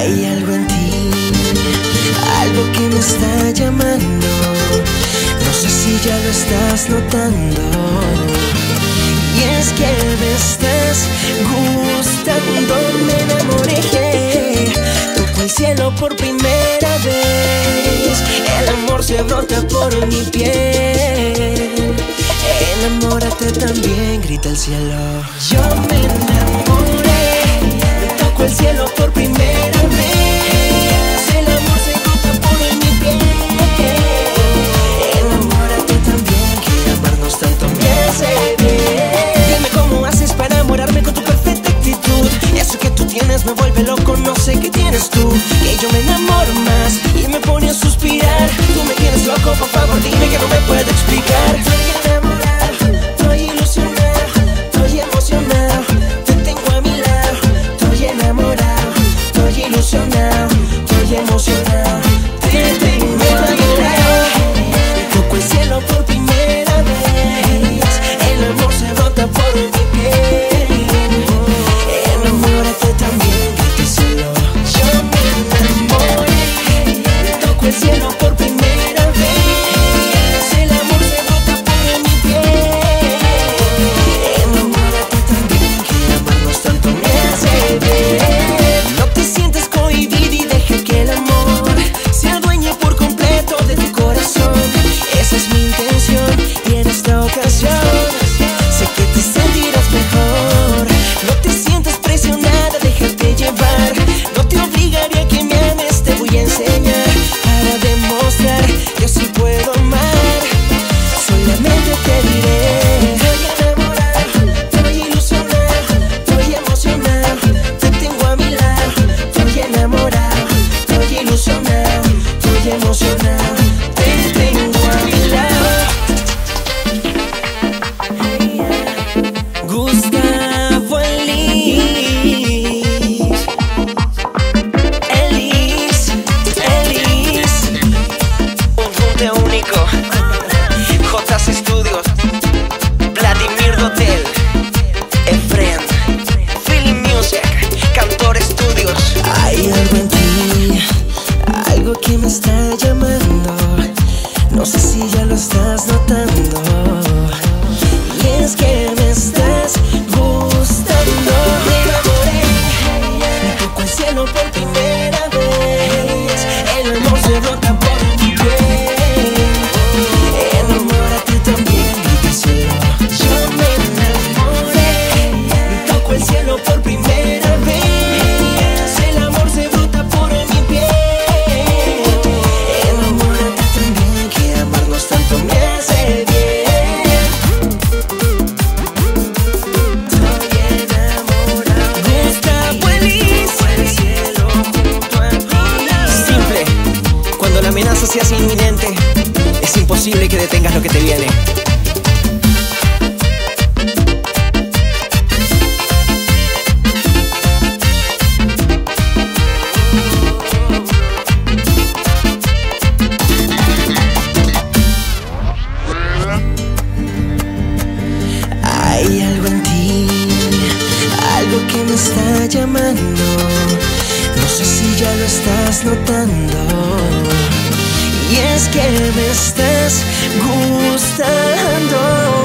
Hay algo en ti, algo que me está llamando. No sé si ya lo estás notando. Y es que me estás gustando. Me enamoré, toco el cielo por primera vez. El amor se brota por mi piel. Enamórate también, grita el cielo. Yo me enamoré, toco el cielo por primera vez. El amor se brota por mi piel. Enamórate también, que amarnos tanto me hace bien. Dime cómo haces para enamorarme con tu perfecta actitud. Eso que tú tienes me vuelve loco, no sé qué tienes tú. Que yo me enamoro más y me pone a suspirar. Tú me tienes loco, por favor dime que no me puedo explicar. Estoy enamorado, estoy ilusionado, estoy emocionado. Te tengo a mi lado, estoy enamorado, estoy ilusionado, estoy emocionado. Te tengo a mi lado, toco el cielo por primera vez. El amor se brota por mi piel. Enamórate también, grita el cielo. Yo me enamoré, toco el cielo por primera vez. El amor se brota por mi piel. Enamórate también, que amarnos tanto me hace bien. No te sientes cohibido y deja que el amor se adueñe por completo de tu corazón. Esa es mi intención y en esta ocasión sé que te sentirás mejor. No te sientas presionada, déjate llevar. No te obligaré a que me ames, te voy a enseñar para demostrar que sí puedo amar. Solamente te diré: estoy enamorado, estoy ilusionado, estoy emocionado. Te tengo a mi lado, estoy enamorado, estoy ilusionado, estoy emocionado. Te tengo a mi lado. Gustavo Elis, un junte único. JC Studios, Vladimir Dotel, Efren, Feeling Music, Cantor Studios. Hay algo en ti, algo que me está llamando. No sé si ya lo estás notando. Y es que me estás gustando. Me enamoré, toco el cielo por primera vez. El amor se brota por mi piel. Enamórate también, grita el cielo. Yo me enamoré, toco el cielo por primera vez. El amor se brota por mi piel. Enamórate también, que amarnos tanto me hace bien. Cuando la amenaza se hace inminente, es imposible que detengas lo que te viene. Hay algo en ti, algo que me está llamando. No sé si ya lo estás notando. Y es que me estás gustando.